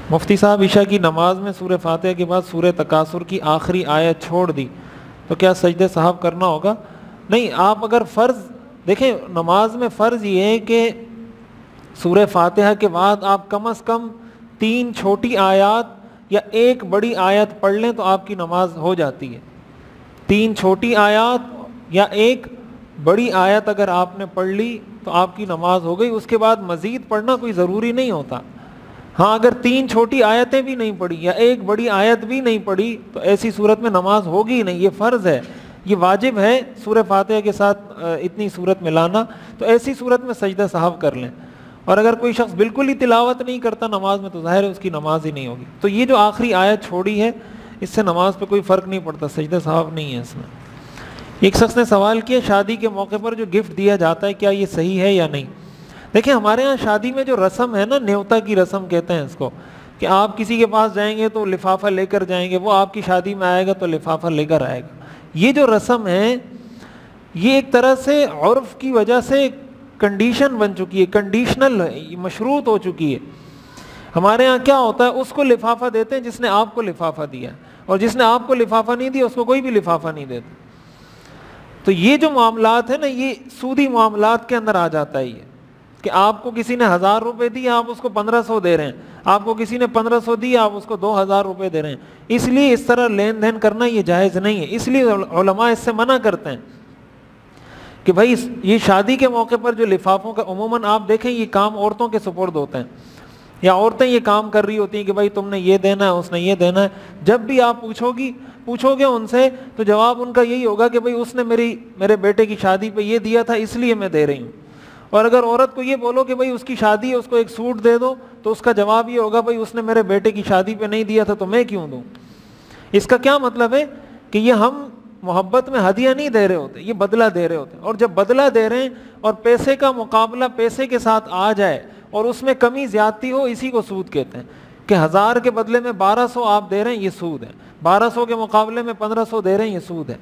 مفتی صاحب عشاء کی نماز میں سورہ فاتحہ کے بعد سورہ تکاثر کی آخری آیت چھوڑ دی تو کیا سجدے صاحب کرنا ہوگا؟ نہیں، آپ اگر فرض دیکھیں، نماز میں فرض یہ ہے کہ سورہ فاتحہ کے بعد آپ کم از کم 3 چھوٹی آیات یا 1 بڑی آیت پڑھ لیں تو آپ کی نماز ہو جاتی ہے. 3 چھوٹی آیات یا 1 بڑی آیت اگر آپ نے پڑھ لی تو آپ کی نماز ہو گئی. اس کے بعد مزید پڑھنا کوئی ضروری نہیں ہوتا. ہاں، اگر 3 چھوٹی آیتیں بھی نہیں پڑھی یا 1 بڑی آیت بھی نہیں پڑھی تو ایسی صورت میں نماز ہوگی ہی نہیں. یہ فرض ہے، یہ واجب ہے سورہ فاتحہ کے ساتھ اتنی صورت میں لانا. تو ایسی صورت میں سجدہ صاحب کر لیں. اور اگر کوئی شخص بالکل ہی تلاوت نہیں کرتا نماز میں تو ظاہر ہے اس کی نماز ہی نہیں ہوگی. تو یہ جو آخری آیت چھوڑی ہے اس سے نماز پہ کوئی فرق نہیں پڑتا، سجدہ صاحب نہیں ہے اس میں. ایک شخص نے سوال کیا شادی کے موقع پر جو گفٹ دیا جاتا ہے کیا یہ صحیح ہے یا نہیں؟ دیکھیں، ہمارے ہاں شادی میں جو رسم ہے نا، نیوتا کی رسم کہتے ہیں اس کو، کہ آپ کسی کے پاس جائیں گے تو لفافہ لے کر جائیں گے، وہ آپ کی شادی میں آئے گا تو لفافہ لے کر آئے گا. یہ جو رسم ہے یہ ایک طرح سے عرف کی وجہ سے کنڈیشن بن چکی ہے، کنڈیشنل مشروط ہو چکی ہے. ہمارے ہاں کیا ہوتا ہے، اس کو لفافہ دیتے ہیں جس نے آپ کو لفافہ دیا، اور جس نے آپ کو لفافہ نہیں دیا اس کو کوئی بھی لفافہ نہیں دیتا. تو یہ جو معاملات ہیں نا، یہ سودی معاملات کے اندر آ جاتا ہے. یہ کہ آپ کو کسی نے 1000 روپے دی، آپ اس کو 1500 دے رہے ہیں، آپ کو کسی نے 1500 دی، آپ اس کو 2000 روپے دے رہے ہیں. اس لیے اس طرح لین دین کرنا یہ جائز نہیں ہے. اس لیے علماء اس سے منع کرتے ہیں کہ بھائی یہ شادی کے موقع پر جو لفافوں کا عموماً آپ دیکھیں یہ کام عورتوں کے سپرد ہوتے ہیں، یا عورتیں یہ کام کر رہی ہوتی ہیں کہ بھائی تم نے یہ دینا ہے، اس نے یہ دینا ہے. جب بھی آپ پوچھو گے ان سے تو جواب ان کا یہی ہوگا کہ بھائی اس نے میرے بیٹے کی شادی پہ یہ دیا تھا اس لیے میں دے رہی ہوں. اور اگر عورت کو یہ بولو کہ بھائی اس کی شادی ہے اس کو ایک سوٹ دے دو تو اس کا جواب یہ ہوگا بھائی اس نے میرے بیٹے کی شادی پہ نہیں دیا تھا تو میں کیوں دوں. اس کا کیا مطلب ہے کہ یہ ہم محبت میں ہدیہ نہیں دے رہے ہوتے، یہ بدلہ دے رہے ہوتے ہیں. اور جب بدلہ دے رہے ہیں اور پیسے کا مقابلہ پیسے کے ساتھ آ جائے اور اس میں کمی زیادتی ہو، اسی کو سود کہتے ہیں. کہ 1000 کے بدلے میں 1200 آپ دے رہے ہیں، یہ سود ہے. 1200 کے مقابلے میں 1500 دے رہے ہیں، یہ سود ہے.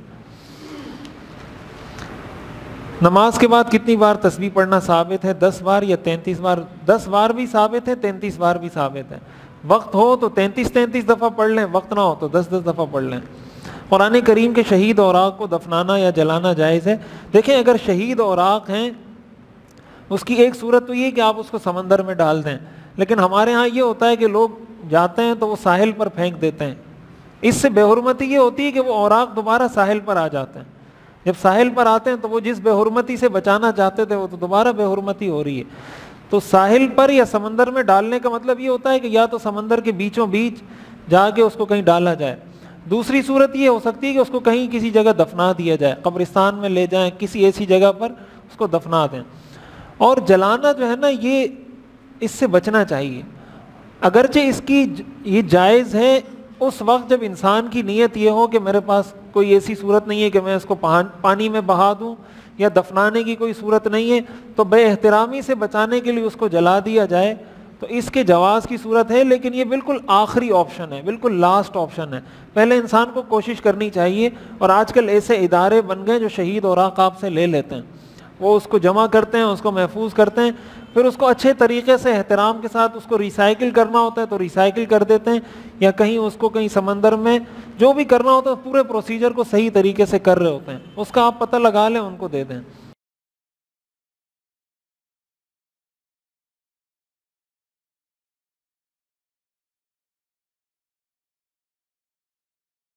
نماز کے بعد کتنی بار تسبیح پڑھنا ثابت ہے؟ 10 بار یا 33 بار؟ 10 بار بھی ثابت ہے، 33 بار بھی ثابت ہے. وقت ہو تو 33 دفعہ پڑھ لیں، وقت نہ ہو تو 10 دفعہ پڑھ لیں. قرآن کریم کے شہید اوراق کو دفنانا یا جلانا جائز ہے؟ دیکھیں، اگر شہید اوراق ہیں اس کی ایک صورت تو یہ کہ آپ اس کو سمندر میں ڈال دیں، لیکن ہمارے ہاں یہ ہوتا ہے کہ لوگ جاتے ہیں تو وہ ساحل پر پھینک دیتے ہیں. اس سے بے حرمتی یہ ہوتی ہے کہ وہ اوراق دوبارہ ساحل پر آ جاتے ہیں. جب ساحل پر آتے ہیں تو وہ جس بے حرمتی سے بچانا چاہتے تھے وہ تو دوبارہ بے حرمتی ہو رہی ہے. تو ساحل پر یا سمندر میں ڈالنے کا مطلب یہ ہوتا ہے کہ یا تو سمندر کے بیچوں بیچ جا کے اس کو کہیں ڈالا جائے. دوسری صورت یہ ہو سکتی ہے کہ اس کو کہیں کسی جگہ دفنا دیا جائے، قبرستان میں لے جائیں، کسی ایسی جگہ پر اس کو دفنا دیں. اور جلانا جو ہے نا، یہ اس سے بچنا چاہیے. اگرچہ اس کی یہ جائز ہے اس وقت جب انسان کی نیت یہ ہو کہ میرے پاس کوئی ایسی صورت نہیں ہے کہ میں اس کو پانی میں بہا دوں، یا دفنانے کی کوئی صورت نہیں ہے تو بے احترامی سے بچانے کے لیے اس کو جلا دیا جائے، تو اس کے جواز کی صورت ہے. لیکن یہ بالکل آخری آپشن ہے، بالکل لاسٹ آپشن ہے. پہلے انسان کو کوشش کرنی چاہیے. اور آج کل ایسے ادارے بن گئے جو شہید اوراق آپ سے لے لیتے ہیں، وہ اس کو جمع کرتے ہیں، اس کو محفوظ کرتے ہیں، پھر اس کو اچھے طریقے سے احترام کے ساتھ اس کو ریسائیکل کرنا ہوتا ہے تو ریسائیکل کر دیتے ہیں، یا کہیں اس کو کہیں سمندر میں جو بھی کرنا ہوتا ہے پورے پروسیجر کو صحیح طریقے سے کر رہے ہوتے ہیں. اس کا آپ پتہ لگا لیں، ان کو دے دیں.